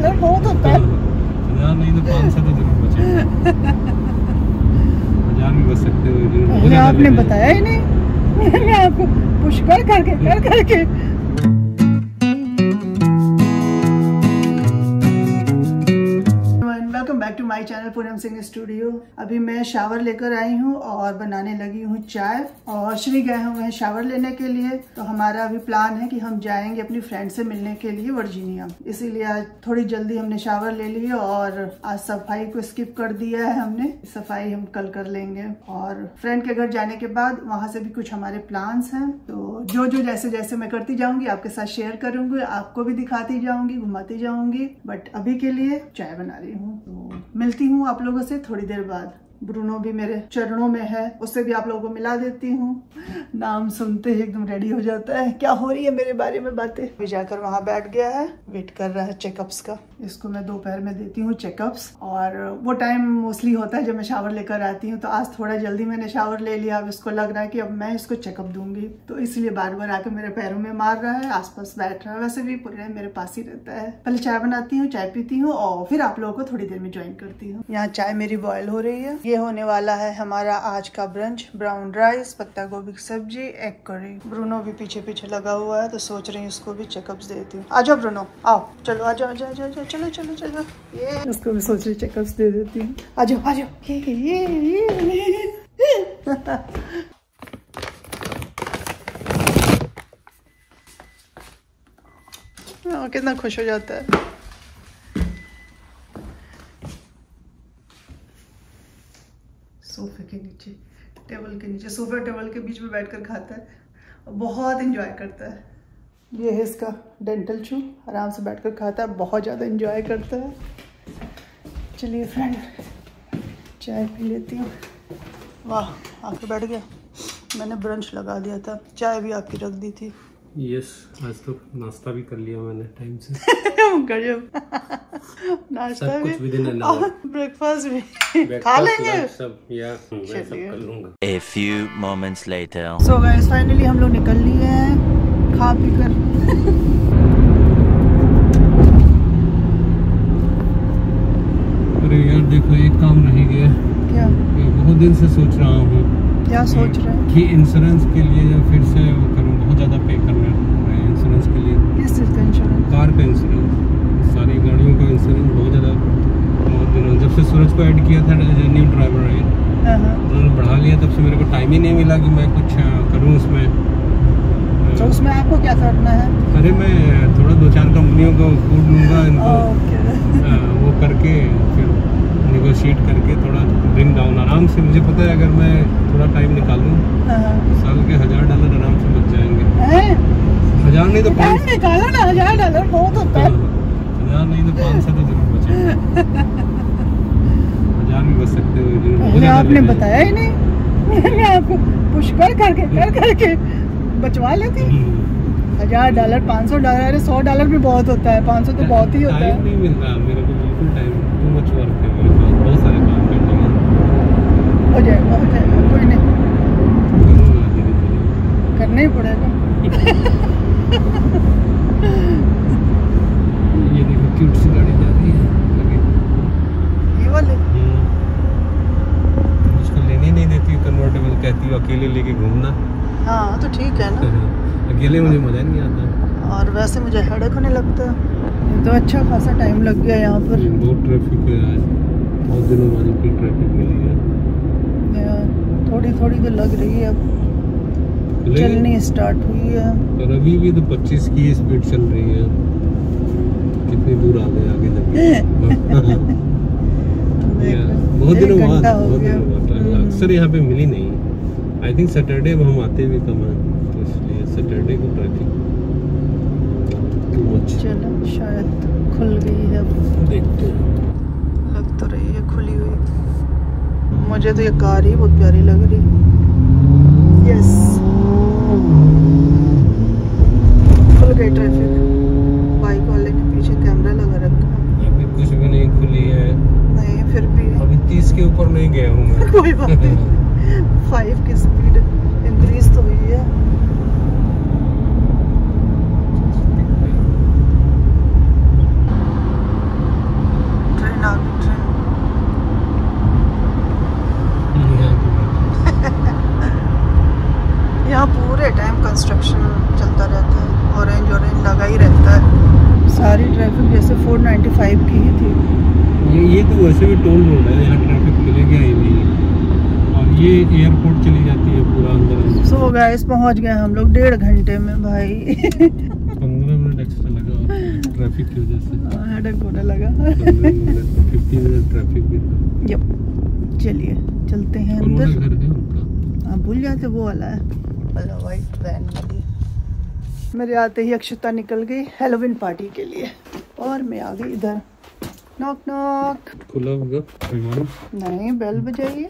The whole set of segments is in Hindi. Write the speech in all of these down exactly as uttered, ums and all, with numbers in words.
डॉलर बहुत होता है। हजार नहीं तो पाँच सौ तो जरूर बचे। हजार भी बच सकते हो। आपने बताया ही नहीं, मैंने आपको पुश कर करके कर करके back to my channel Poonam Singh studio. अभी मैं शावर लेकर आई हूँ और बनाने लगी हूँ चाय, और श्री गए हुए हैं शावर लेने के लिए। तो हमारा अभी प्लान है कि हम जाएंगे अपनी फ्रेंड से मिलने के लिए वर्जीनिया, इसीलिए आज थोड़ी जल्दी हमने शावर ले ली और आज सफाई को स्किप कर दिया है हमने। सफाई हम कल कर लेंगे, और फ्रेंड के घर जाने के बाद वहाँ से भी कुछ हमारे प्लान्स हैं। तो जो जो जैसे जैसे मैं करती जाऊंगी आपके साथ शेयर करूंगी, आपको भी दिखाती जाऊंगी, घुमाती जाऊंगी। बट अभी के लिए चाय बना रही हूँ, तो मिलती हूँ आप लोगों से थोड़ी देर बाद। ब्रूनो भी मेरे चरणों में है, उससे भी आप लोगों को मिला देती हूँ। नाम सुनते ही एकदम रेडी हो जाता है, क्या हो रही है मेरे बारे में बातें। अभी जाकर वहाँ बैठ गया है, वेट कर रहा है चेकअप्स का। इसको मैं दोपहर में देती हूँ चेकअप्स, और वो टाइम मोस्टली होता है जब मैं शावर लेकर आती हूँ। तो आज थोड़ा जल्दी मैंने शावर ले लिया, अब इसको लग रहा है कि अब मैं इसको चेकअप दूंगी, तो इसलिए बार बार आकर मेरे पैरों में मार रहा है, आसपास बैठ रहा है। वैसे भी पूरे मेरे पास ही रहता है। पहले चाय बनाती हूँ, चाय पीती हूँ, और फिर आप लोगों को थोड़ी देर में ज्वाइन करती हूँ। यहाँ चाय मेरी बॉयल हो रही है। ये होने वाला है हमारा आज का ब्रंच, ब्राउन राइस, पत्ता गोभी की सब्जी, एग करी। ब्रूनो भी पीछे पीछे लगा हुआ है, तो सोच रही हूँ उसको भी चेकअप्स देती हूँ। आ जाओ ब्रूनो, आओ, चलो आ जाओ, आ जाओ, आ जाओ, चलो चलो चलो। ये उसको भी सोच रही चेकअप्स दे देती हूँ। आ जाओ आ जाओ, ये ये ये कितना खुश हो जाता है। सोफे के नीचे, टेबल के नीचे, सोफे टेबल के बीच में बैठकर खाता है, बहुत एंजॉय करता है। ये है इसका डेंटल शू, आराम से बैठकर खाता है, बहुत ज़्यादा एंजॉय करता है। चलिए फ्रेंड, चाय पी लेती हूँ। वाह, आके बैठ गया। मैंने ब्रंच लगा दिया था, चाय भी आपकी रख दी थी। यस, आज तो नाश्ता भी कर लिया मैंने टाइम से। गजब, नाश्ता सब भी, कुछ विद इन और ब्रेकफास्ट भी खा लेंगे सब, या मैं सब कर लूंगा। A few moments later. So guys, finally हम लोग निकल लिए हैं खा पी कर। अरे यार देखो, एक काम रह गया। क्या? बहुत दिन से सोच रहा हूँ। क्या सोच रहे हैं? कि इंश्योरेंस के लिए फिर से वो करूँ, बहुत ज़्यादा पे करना है इंश्योरेंस के लिए। किस चीज़ का इंश्योरेंस? कार का इंश्योरेंस, सारी गाड़ियों का इंश्योरेंस। बहुत ज़्यादा, बहुत दिनों जब से सूरज को ऐड किया था न्यू ड्राइवर है, उन्होंने बढ़ा लिया, तब से मेरे को टाइम ही नहीं मिला कि मैं कुछ करूँ उसमें। तो उसमें आपको क्या करना है? अरे मैं थोड़ा दो चार कंपनियों को कूद लूँगा इनको, वो करके फिर नेगोशिएट करके थोड़ा ब्रिंग डाउन आराम से। मुझे पता है अगर मैं थोड़ा टाइम निकालूँ, साल के हजार डॉलर आराम से बच जाएंगे। हजार नहीं तो पाँच निकालो ना, हजार डॉलर बहुत होता है। हजार नहीं तो पाँच सौ तो जरूर बचेंगे। हजार भी बच सकते हो। आपने बताया ही नहीं, मैंने आपको पुश कर करके कर करके बचवा लेती। हजार डॉलर, पाँच सौ डॉलर, सौ डॉलर भी बहुत होता है, पाँच सौ तो बहुत ही होता है। टाइम नहीं मिल रहा मेरे को, बिल्कुल टाइम, टू मच वर्क है मेरे पास, बहुत सारे काम करने हैं। हो जाएगा, हो जाएगा, कोई नहीं, करूँगा धीरे धीरे, करना ही पड़ेगा। ये देखो क्यूट सी गाड़ी जा रही है लगे, ये वाले उसको लेने नहीं देती, कन्वर्टेबल कहती है अकेले लेके घूमना। हाँ तो ठीक है ना, अकेले मुझे मजा नहीं आता, और वैसे मुझे हेडेक होने लगता है। ये तो अच्छा खासा टाइम लग गया यहाँ पर। बहुत ट्रैफिक है आज, बहुत दिनों बाद इतनी ट्रैफिक मिली है। थोड़ी थोड़ी तो लग रही है, अब चलनी स्टार्ट हुई है। और अभी भी तो पच्चीस की स्पीड चल रही है। कितनी दूर आ गए आगे तक। बहुत दिनों बाद, बहुत दिनों बाद अक्सर यहाँ पे मिली नहीं। आई थिंक सैटरडे हम आते भी कम है, तो इसलिए सैटरडे को ट्रैफिक चलो शायद खुल गई है, देखते हैं। लग तो रही है खुली हुई। मुझे तो ये कार ही बहुत प्यारी लग रही। यस, खुल गई ट्रैफिक। बाइक वाले के पीछे कैमरा लगा रखा है। अभी कुछ भी नहीं खुली है। नहीं, फिर भी अभी तीस के ऊपर नहीं गया हूँ मैं। कोई बात नहीं, फाइव की स्पीड इंक्रीज तो हुई है। वैसे फोर नाइन्टी फाइव की ही थी। ये ये तो वैसे भी टोल रोड है, यहाँ ट्रैफिक मिलेगा ही नहीं। और ये एयरपोर्ट चली जाती है पूरा अंदर। सो so गाइस पहुंच गए हम लोग डेढ़ घंटे में भाई। पंद्रह मिनट एक्स्ट्रा लगा ट्रैफिक की वजह से। हेडेक होने लगा। फिफ्टी मिनट ट्रैफिक भी था। यप, चलिए चलते हैं अंदर। घर है उनका, आप भूल जाते वो वाला है, वाला वाइट वैन वाली। मेरे आते ही अक्षता निकल गई हैलोवीन पार्टी के लिए और मैं आ गई इधर। Knock knock. खुला होगा? नहीं, बेल बजाइए।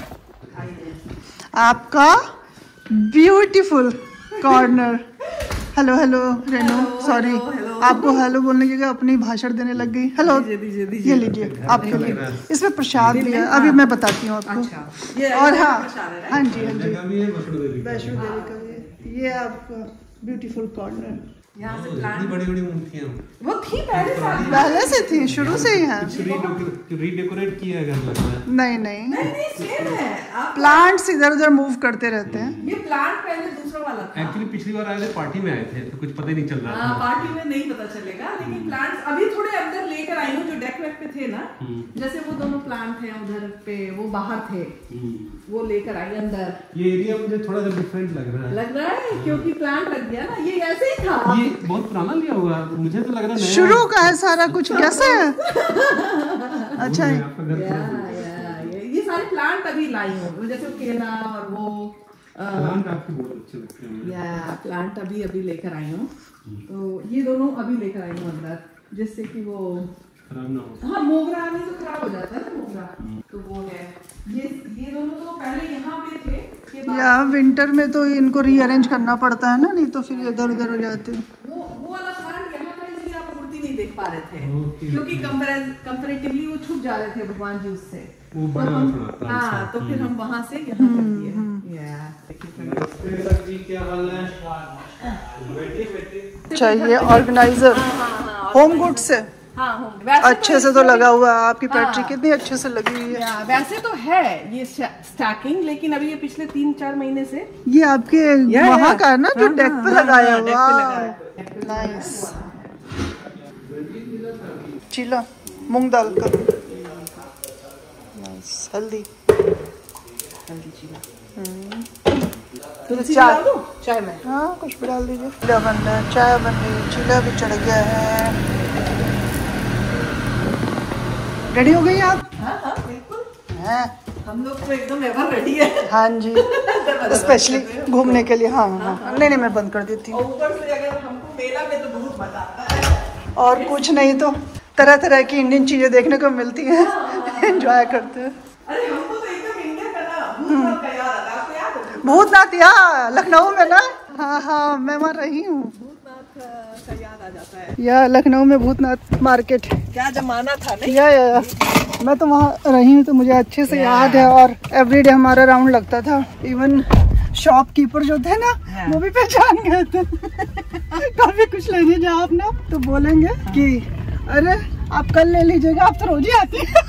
आपका beautiful corner. Hello hello Renu, sorry आपको हेलो बोलने की जगह अपनी भाषण देने लग गई। हेलो, ये लीजिए आपके लिए, इसमें प्रसाद भी है, अभी मैं बताती हूँ आपको। अच्छा, और हाँ हाँ जी हाँ जी, वैष्णो देवी का ये ये आपका ब्यूटीफुल कॉर्नर। यहाँ से प्लांट बड़ी बड़ी मूर्तियाँ वो थी पहले से, पहले से थी, शुरू से ही है। रीडेकोरेट किया है लगता है। नहीं नहीं, प्लांट्स इधर उधर मूव करते रहते हैं। ये प्लांट पहले दूसरा वाला था। एक्चुअली पिछली बार आए थे पार्टी में आए थे तो कुछ पता ही नहीं चल रहा था। पार्टी में नहीं पता चलेगा, लेकिन प्लांट्स अभी थोड़े अंदर लेकर आई हूँ जो डेक वेक पे थे ना, जैसे वो दोनों प्लांट थे उधर पे, वो बाहर थे, वो लेकर आई अंदर। ये एरिया मुझे थोड़ा सा डिफरेंट लग रहा है। लग रहा है क्योंकि प्लांट लग गया ना, ये ऐसे ही था। ये बहुत पुराना लिया होगा, मुझे तो लग रहा है शुरू का है सारा कुछ। कैसे है? अच्छा है। ये सारे प्लांट अभी लाई हूँ, जैसे केला और वो प्लांट आपके बहुत अच्छे लगते हैं। या प्लांट अभी अभी लेकर आई हूँ, तो ये दोनों अभी लेकर आई हूँ अंदर, जिससे कि वो खराब ना हो। हाँ, मोगरा नहीं तो खराब हो जाता है ना मोगरा, तो वो है। ये ये दोनों तो पहले यहाँ पे थे। या विंटर में तो इनको रीअरेंज करना पड़ता है ना, नहीं तो फिर इधर उधर हो जाते हैं। वो वो वाला प्लांट यहाँ था, इसलिए आप मूर्ति नहीं देख पा रहे थे, क्योंकि कंपैरेटिवली वो छुप जा रहे थे भगवान जी उससे। वो बड़ा बड़ा। हाँ, तो फिर हम वहाँ से यहाँ कर दिए। क्या हाल है? चाहिए ऑर्गेनाइजर होम गुड से। हाँ, अच्छे से तो लगा हुआ है। आपकी बैटरी कितनी अच्छे से लगी हुई है। वैसे तो है ये स्टैकिंग, लेकिन अभी ये पिछले तीन चार महीने से ये आपके वहाँ का है ना जो डेक पे लगाया हुआ। नाइस। चीला मूंग दाल का, नाइस। हल्दी हल्दी चीला। तो चाय चाय में हाँ कुछ भी डाल दीजिए। चीला बन रहा है, चाय बन रही है, चीला भी चढ़ गया है। रेडी हो गई आप? हाँ हाँ बिल्कुल, हैं हम लोग तो एकदम एवर रेडी है। हाँ जी, स्पेशली घूमने के लिए। हाँ हाँ, हाँ। नहीं नहीं मैं बंद कर देती हूँ। ऊपर से अगर हमको मेला में तो बहुत मजा आता है, और कुछ नहीं तो तरह तरह की इंडियन चीजें देखने को मिलती हैं, एंजॉय करते हैं। अरे हमको तो एकदम इंडिया का ना भूतनाथ का याद आता है। आपको याद है भूतनाथ? या लखनऊ में ना, हाँ हाँ मैं वहाँ रही हूँ। भूतनाथ का याद आ जाता है। या लखनऊ में भूतनाथ मार्केट, क्या जमाना था नहीं? या, या, या। मैं तो वहाँ रही हूँ तो मुझे अच्छे से याद है। और एवरीडे हमारा राउंड लगता था। इवन शॉपकीपर जो थे ना वो भी पहचान गए थे। कभी कुछ लेने जाओ आप ना तो बोलेंगे कि अरे आप कल ले लीजिएगा, आप तो रोज ही आती है।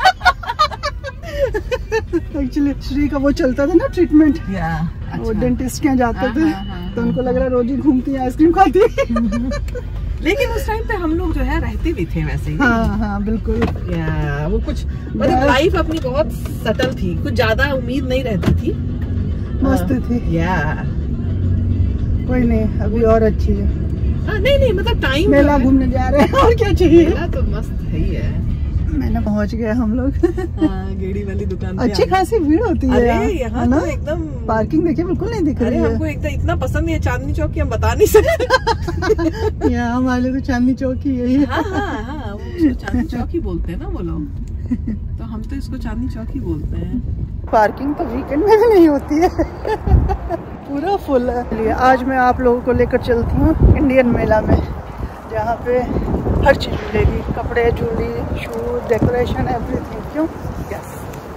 एक्चुअली श्री का वो चलता था ना ट्रीटमेंट, अच्छा। वो डेंटिस्ट के यहाँ जाते थे, हाँ, हाँ, तो उनको लग रहा रोज ही घूमती है, आइसक्रीम खाती है। लेकिन उस टाइम पे हम लोग जो है रहते भी थे वैसे ही। हाँ हाँ बिल्कुल। या, वो कुछ मतलब लाइफ अपनी बहुत सटल थी, कुछ ज्यादा उम्मीद नहीं रहती थी, मस्त थी। या कोई नहीं, अभी और अच्छी है। हाँ, नहीं नहीं मतलब टाइम मेला घूमने जा रहे हैं, और क्या चाहिए। मेला तो मस्त है ही है। मैंने पहुंच गए हम लोग। हाँ, गेड़ी वाली दुकान पे अच्छी खासी भीड़ होती है। अरे यहाँ तो एकदम पार्किंग देखिए बिल्कुल नहीं दिख रही है। हमको एकदम इतना पसंद है चांदनी चौक की, हम बता नहीं सकते। यहाँ हमारे तो चांदनी चौक ही यही है। हाँ हाँ हाँ, वो चांदनी चौक ही बोलते हैं ना वो लोग, तो हम तो इसको चांदनी चौक ही बोलते हैं। पार्किंग तो वीकेंड में भी नहीं होती है, पूरा फुल है। आज मैं आप लोगों को लेकर चलती हूँ इंडियन मेला में, जहाँ पे हर चीज़ मिलेगी, कपड़े, ज्वेलरी, शूज, डेकोरेशन, एवरीथिंग। क्यों? यस।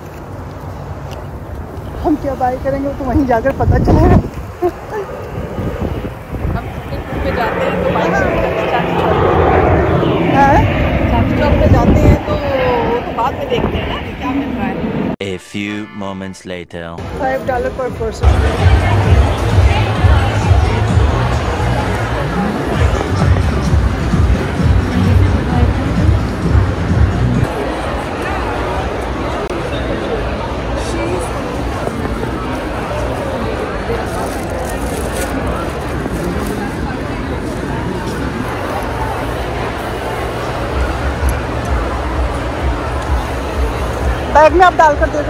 हम क्या बाय करेंगे तो वहीं जाकर पता चलेगा। हम पे जाते हैं तो चांदनी चौक चांदनी चौक पे जाते हैं तो तो बाद में देखते हैं ना कि क्या मिल रहा है। A few moments later. Five dollar per person. Bag में आप डाल कर देगा।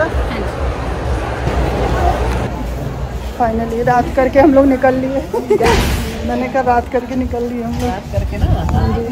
फाइनली रात करके हम लोग निकल लिए। मैंने कहा रात करके निकल लिए हम लोग। रात करके ना। हाँ जी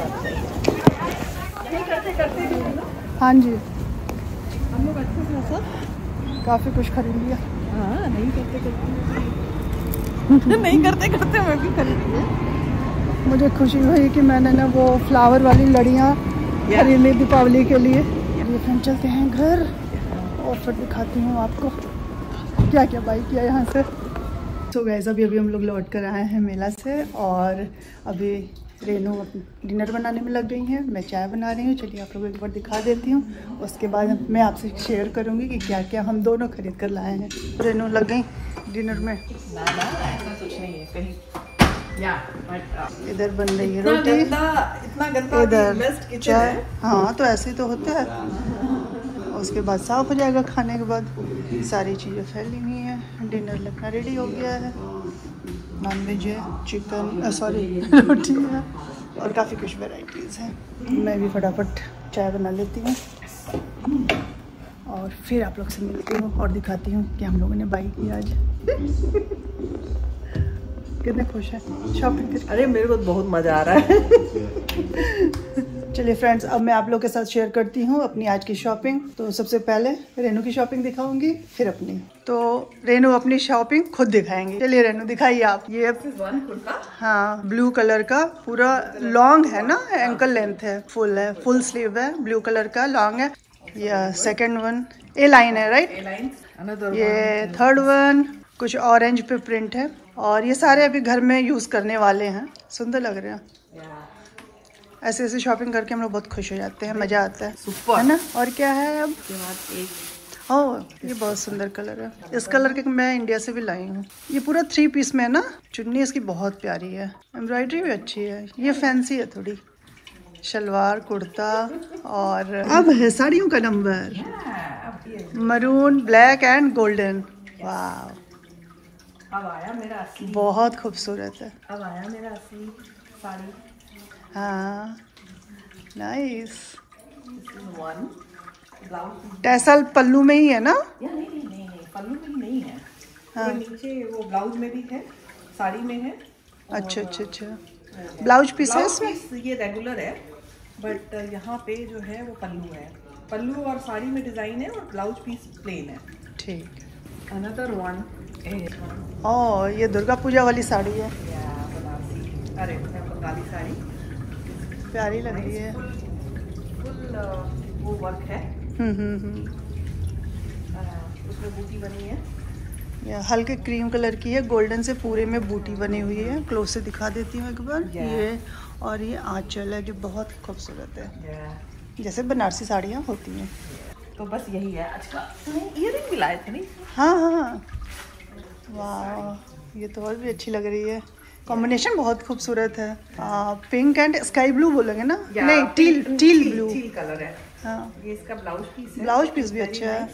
करते करते हाँ जी हम लोग अच्छे से सब काफ़ी कुछ खरीद लिया। हाँ नहीं करते करते नहीं करते करते मैं भी खरीद लिया। मुझे खुशी हुई कि मैंने ना वो फ्लावर वाली लड़ियाँ खरीद ली दीपावली के लिए। ये फिर चलते हैं घर और फिर दिखाती हूँ आपको क्या क्या बाई किया यहाँ से। तो गाइस अभी अभी हम लोग लौट कर आए हैं मेला से और अभी रेनू डिनर बनाने में लग गई हैं। मैं चाय बना रही हूँ। चलिए आप लोगों को एक बार दिखा देती हूँ, उसके बाद मैं आपसे शेयर करूँगी कि क्या क्या हम दोनों खरीद कर लाए हैं। रेनू लग गई डिनर में। ना ना ऐसा कुछ नहीं है कहीं। इधर बन रही है रोटी, इतना गंदा इधर चाय। हाँ तो ऐसे ही तो होता है। उसके बाद साफ हो जाएगा खाने के बाद। सारी चीज़ें फैली हुई हैं। डिनर लगना रेडी हो गया है। नॉन वेज है, चिकन सॉरी रोटी है और काफ़ी कुछ वैराइटीज़ हैं। मैं भी फटाफट चाय बना लेती हूँ और फिर आप लोग से मिलती हूँ और दिखाती हूँ कि हम लोगों ने बाई की आज। कितने खुश हैं शॉपिंग करके। अरे मेरे को बहुत मज़ा आ रहा है। चलिए फ्रेंड्स अब मैं आप लोग के साथ शेयर करती हूँ अपनी आज की शॉपिंग। तो सबसे पहले रेनू की शॉपिंग दिखाऊंगी फिर अपनी। तो रेनू अपनी शॉपिंग खुद दिखाएंगे। चलिए रेनू दिखाइए आप। ये हाँ ब्लू कलर का पूरा लॉन्ग है ना, एंकल लेंथ है, फुल है, फुल स्लीव है, ब्लू कलर का लॉन्ग है। ये सेकेंड वन ए लाइन है राइट। ये थर्ड वन कुछ ऑरेंज पे प्रिंट है और ये सारे अभी घर में यूज करने वाले हैं। सुंदर लग रहे हैं। ऐसे ऐसे शॉपिंग करके हम लोग बहुत खुश हो जाते हैं, मजा आता है है ना। और क्या है अब ओह ये बहुत सुंदर कलर है। इस कलर के मैं इंडिया से भी लाई हूँ। ये पूरा थ्री पीस में है ना। चुन्नी इसकी बहुत प्यारी है, एम्ब्रॉयडरी भी अच्छी है। ये फैंसी है थोड़ी। शलवार कुर्ता और अब है साड़ियों का number maroon black and golden. वाह अब आया मेरा असली। बहुत खूबसूरत है। अब आया मेरा असली साड़ी। हाँ नाइस। वन टैसल पल्लू में ही है ना। या नहीं नहीं नहीं नहीं पल्लू में नहीं है। हाँ। ये नीचे वो ब्लाउज में भी है, साड़ी में है। अच्छा अच्छा अच्छा ब्लाउज पीस है इसमें। ये रेगुलर है बट यहाँ पे जो है वो पल्लू है। पल्लू और साड़ी में डिजाइन है और ब्लाउज पीस प्लेन है। ठीक। अनदर वन ओह ये दुर्गा पूजा वाली साड़ी है। अरे बंगाली साड़ी प्यारी लग रही है। फुल वो वर्क है। हम्म हम्म हम्म उसमें बूटी बनी है। ये हल्के क्रीम कलर की है, गोल्डन से पूरे में बूटी बनी हुई है। क्लोज से दिखा देती हूँ एक बार। ये और ये आंचल है जो बहुत खूबसूरत है, जैसे बनारसी साड़ियाँ होती हैं। तो बस यही है आज का। ईयरिंग भी लाए थे नहीं। हाँ हाँ वाह ये तो और भी अच्छी लग रही है। कॉम्बिनेशन बहुत खूबसूरत है। आ, पिंक एंड स्काई ब्लू बोलेंगे ना। नहीं teal teal blue teal colour है। हाँ ये इसका ब्लाउज पीस है। ब्लाउज पीस भी अच्छा है।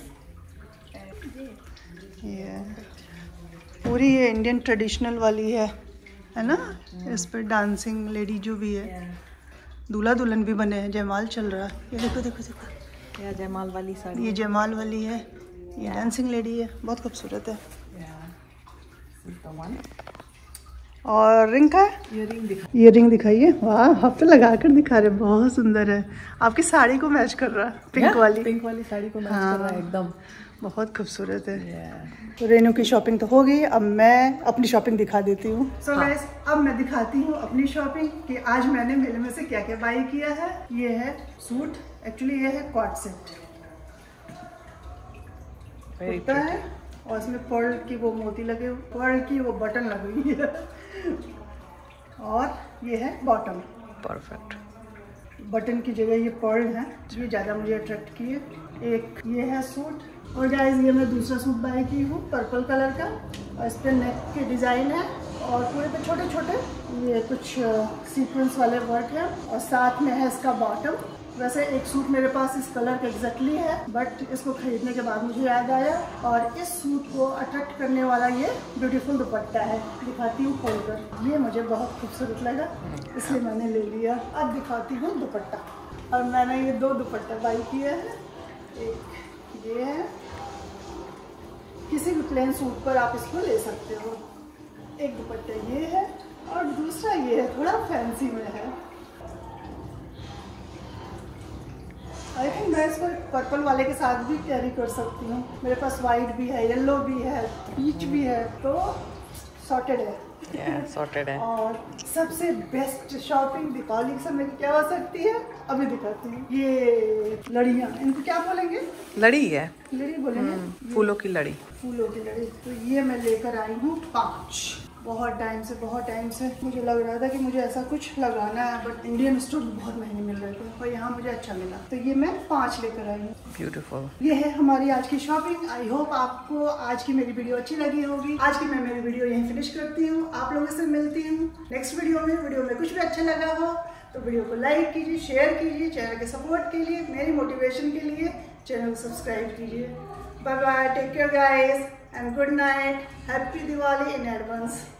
ये पूरी ये इंडियन ट्रेडिशनल वाली है है ना। इस पर डांसिंग लेडी जो भी है, दूल्हा दुल्हन भी बने हैं, जयमाल चल रहा है। ये देखो देखो देखो ये जयमाल वाली साड़ी। ये जयमाल वाली है, ये डांसिंग लेडी है, बहुत खूबसूरत है। और रिंग का ये रिंग दिखाइए। वाह आप तो लगा कर दिखा रहे, बहुत सुंदर है। आपकी साड़ी को मैच कर रहा है, पिंक वाली पिंक वाली साड़ी को मैच हाँ, कर रहा है एकदम। बहुत खूबसूरत है। तो रेनू की शॉपिंग तो हो गई, अब मैं अपनी शॉपिंग दिखा देती हूँ। सो so गाइस अब मैं दिखाती हूँ अपनी शॉपिंग कि आज मैंने मेले में से क्या क्या बाई किया है। ये है सूट, एक्चुअली ये है कॉट सेट कुर्ता है और इसमें पर्ल की वो मोती लगे, पर्ल की वो बटन लगी हुई है और ये है बॉटम। परफेक्ट। बटन की जगह ये पर्ल है, ये ज़्यादा मुझे अट्रैक्ट किए। एक ये है सूट और गाइस ये मैं दूसरा सूट बाय की हूँ पर्पल कलर का और इस पर नेक के डिज़ाइन है और पूरे पे छोटे छोटे ये कुछ सीक्वेंस वाले वर्क है और साथ में है इसका बॉटम। वैसे एक सूट मेरे पास इस कलर का एग्जैक्टली है बट इसको खरीदने के बाद मुझे याद आया और इस सूट को अट्रैक्ट करने वाला ये ब्यूटीफुल दुपट्टा है। दिखाती हूँ खोल कर, ये मुझे बहुत खूबसूरत लगा इसलिए मैंने ले लिया। अब दिखाती हूँ दुपट्टा और मैंने ये दो दुपट्टे बाई किए हैं, एक ये है, किसी भी प्लेन सूट पर आप इसको ले सकते हो। एक दुपट्टा ये है और दूसरा ये है, थोड़ा फैंसी में है। आई थिंक मैं इसको पर्पल वाले के साथ भी कैरी कर सकती हूँ। मेरे पास वाइट भी है, येलो भी है, पीच भी है, तो सॉर्टेड है। yeah, सॉर्टेड है। और सबसे बेस्ट शॉपिंग दीपावली के समय क्या हो सकती है, अभी दिखाती हूँ। ये लड़ियाँ, इनको क्या बोलेंगे? लड़ी है, लड़ी बोलेंगे। फूलों की लड़ी। फूलों की लड़ी। तो ये मैं लेकर आई हूँ पाँच। बहुत टाइम से बहुत टाइम से मुझे लग रहा था कि मुझे ऐसा कुछ लगाना है, बट इंडियन स्टोर बहुत महंगे मिल रहे थे और यहाँ मुझे अच्छा मिला, तो ये मैं पाँच लेकर आई हूँ। ब्यूटीफुल। ये है हमारी आज की शॉपिंग। आई होप आपको आज की मेरी वीडियो अच्छी लगी होगी। आज की मैं मेरी वीडियो यहीं फिनिश करती हूँ, आप लोगों से मिलती हूँ नेक्स्ट वीडियो में। वीडियो में कुछ भी अच्छा लगा हो तो वीडियो को लाइक कीजिए, शेयर कीजिए, चैनल के सपोर्ट के लिए, मेरी मोटिवेशन के लिए चैनल को सब्सक्राइब कीजिए। Bye bye, take care guys and good night, happy Diwali in advance.